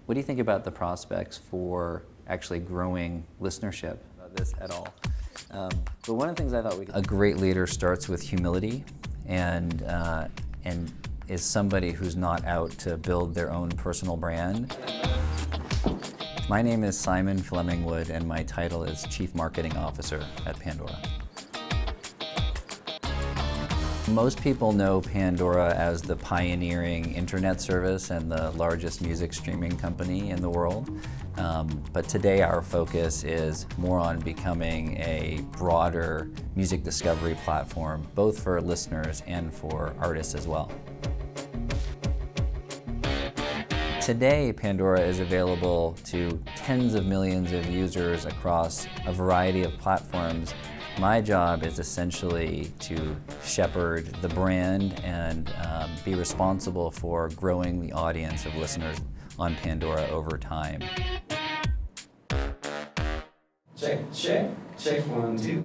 What do you think about the prospects for actually growing listenership about this at all? But one of the things I thought a great leader starts with humility and is somebody who's not out to build their own personal brand. My name is Simon Fleming-Wood and my title is Chief Marketing Officer at Pandora. Most people know Pandora as the pioneering internet service and the largest music streaming company in the world. But today our focus is more on becoming a broader music discovery platform, both for listeners and for artists as well. Today, Pandora is available to tens of millions of users across a variety of platforms. My job is essentially to shepherd the brand and be responsible for growing the audience of listeners on Pandora over time. Check, 1, 2.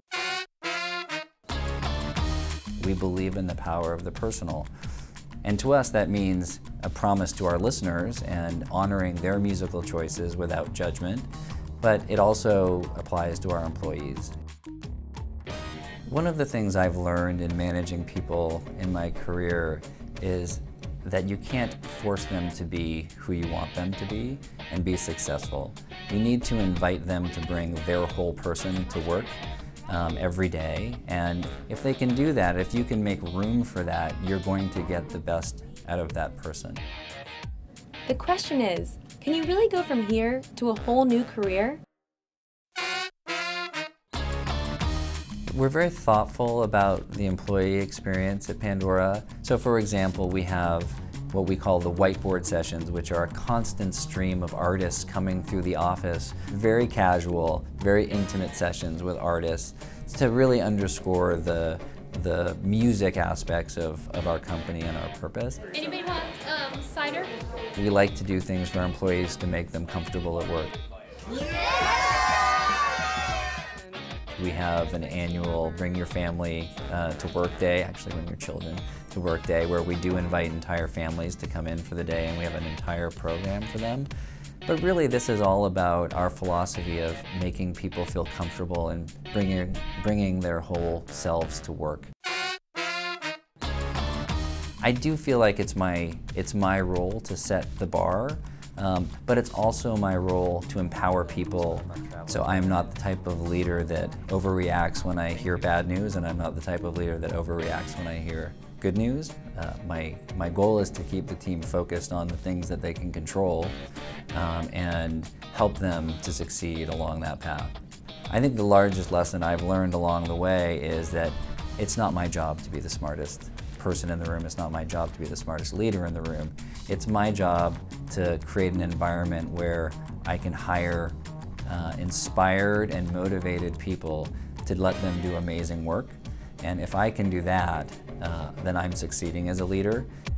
We believe in the power of the personal. And to us, that means a promise to our listeners and honoring their musical choices without judgment, but it also applies to our employees. One of the things I've learned in managing people in my career is that you can't force them to be who you want them to be and be successful. You need to invite them to bring their whole person to work every day, and if they can do that, if you can make room for that, you're going to get the best out of that person. The question is, can you really go from here to a whole new career? We're very thoughtful about the employee experience at Pandora. So for example, we have what we call the whiteboard sessions, which are a constant stream of artists coming through the office. Very casual, very intimate sessions with artists to really underscore the music aspects of our company and our purpose. Anybody want cider? We like to do things for our employees to make them comfortable at work. We have an annual Bring Your Family to Work Day, actually Bring Your Children to Work Day, where we do invite entire families to come in for the day and we have an entire program for them. But really this is all about our philosophy of making people feel comfortable and bringing their whole selves to work. I do feel like it's my role to set the bar. But it's also my role to empower people. So I'm not the type of leader that overreacts when I hear bad news, and I'm not the type of leader that overreacts when I hear good news. My goal is to keep the team focused on the things that they can control and help them to succeed along that path. I think the largest lesson I've learned along the way is that it's not my job to be the smartest person in the room. It's not my job to be the smartest leader in the room. It's my job to create an environment where I can hire inspired and motivated people to let them do amazing work. And if I can do that, then I'm succeeding as a leader.